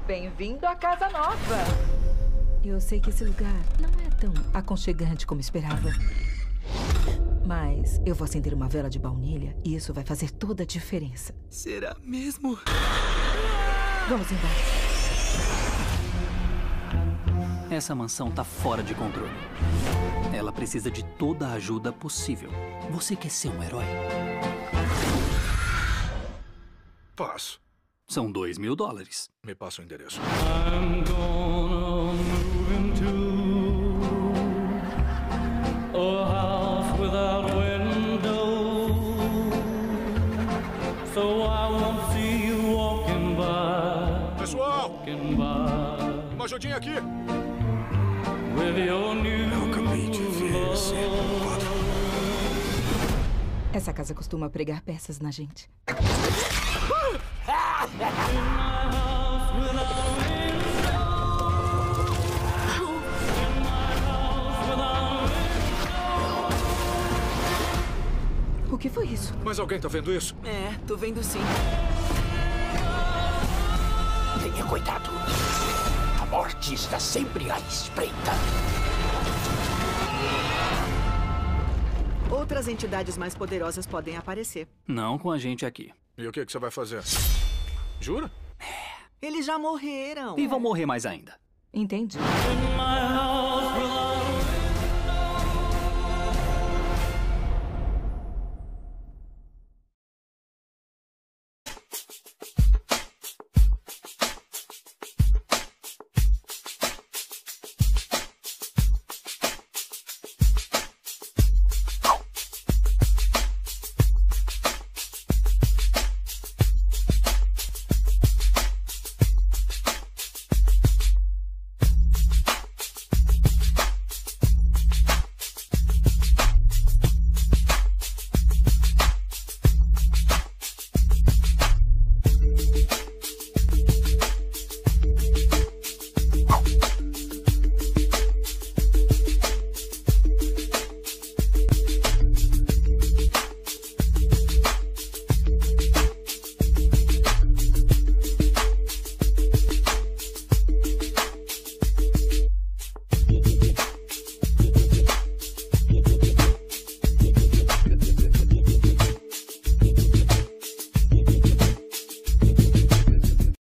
Bem-vindo à casa nova. Eu sei que esse lugar não é tão aconchegante como esperava. Mas eu vou acender uma vela de baunilha e isso vai fazer toda a diferença. Será mesmo? Vamos embora. Essa mansão tá fora de controle. Ela precisa de toda a ajuda possível. Você quer ser um herói? Passo. São $2.000. Me passa o endereço. I'm gonna move into a house without windows, so I won't see you walking by. Pessoal, Walking by uma ajudinha aqui. with your new Eu acabei de ver esse quadro. Essa casa costuma pregar peças na gente. O que foi isso? Mas alguém tá vendo isso? É, tô vendo sim. Tenha cuidado. A morte está sempre à espreita. Outras entidades mais poderosas podem aparecer. Não com a gente aqui. E o que você vai fazer? Jura? Eles já morreram. E vão morrer mais ainda. Entendi. my house without